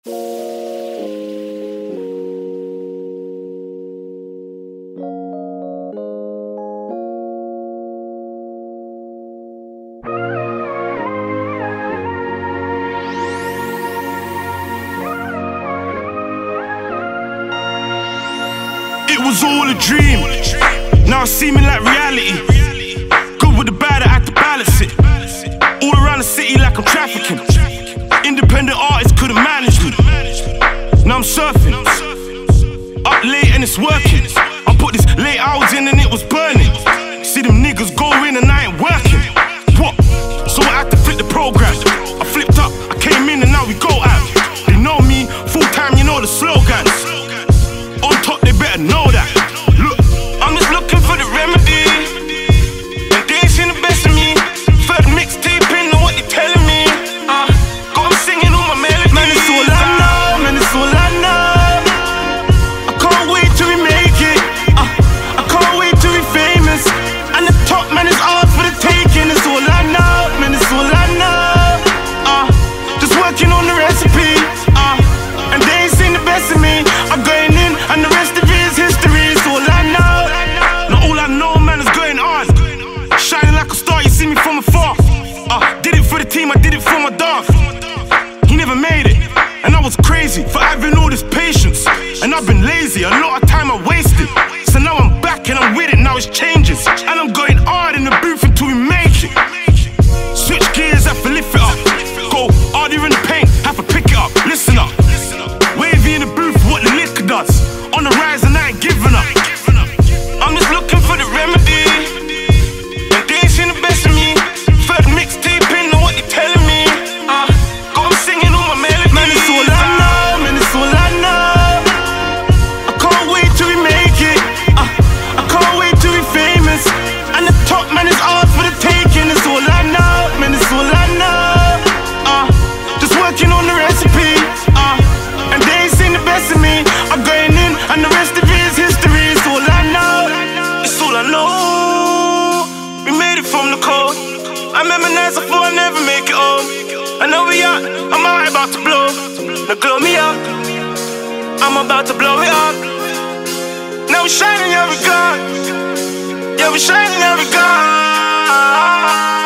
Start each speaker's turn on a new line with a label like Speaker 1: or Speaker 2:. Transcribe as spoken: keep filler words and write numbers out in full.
Speaker 1: It was all a dream, now it's seeming like reality. Good with the bad, I had to balance it. All around the city like I'm trafficking. Independent artists couldn't manage me. Now I'm surfing, up late and it's working. I put this late hours in and it was burning. See them niggas go in and I ain't working. What? So I had to flip the program. I flipped up, I came in and now we go out. They know me, full time, you know the slogans. On top, they better know that. Look, I'm just looking for the remedy, and they ain't seen the best of me. Third mixtape, ain't know what they telling me. Uh, got 'em singing all my melodies. Man, it's all I know, man, it's all I know. I can't wait till we make it. Uh, I can't wait till we famous. And the top, man, is hard for the taking. It's all I know, man, it's all I know. Uh, just working on the recipe. Uh, and they ain't seen the best of me. I'm going in. And the rest of it is history, it's all I know. Now all I know, man, is going on. Shining like a star, you see me from afar. uh, Did it for the team, I did it for my dog. He never made it, and I was crazy for having all this patience. And I've been lazy, a lot of time I wasted. So now I'm back and I'm with it, now it's changes. And I'm going hard in the booth until we make it. Switch gears, have to lift it up. Go harder in the paint, have to pick it up. Listen up, wavy in the booth, what the liquor does. On the rise and I ain't giving up. I'm just looking for the remedy, and they ain't seen the best of me. Third mixtape, ain't know what they telling me. Uh, got 'em singing all my melodies. Man, it's all I know, man, it's all I know. I can't wait till we make it. Uh, I can't wait till we famous. And the top, man, is hard for the taking. It's all I know, man, it's all I know. Uh, just working on the recipe. Uh, and they ain't seen the best of me. I'm going in. And the rest of it is history, it's all I know. It's all I know. We made it from the cold. I remember nights I thought I'd never make it home. I know we out, I'm out about to blow. Now glow me up, I'm about to blow it up. Now we shining, yeah we gone. Yeah we shining, yeah we gone.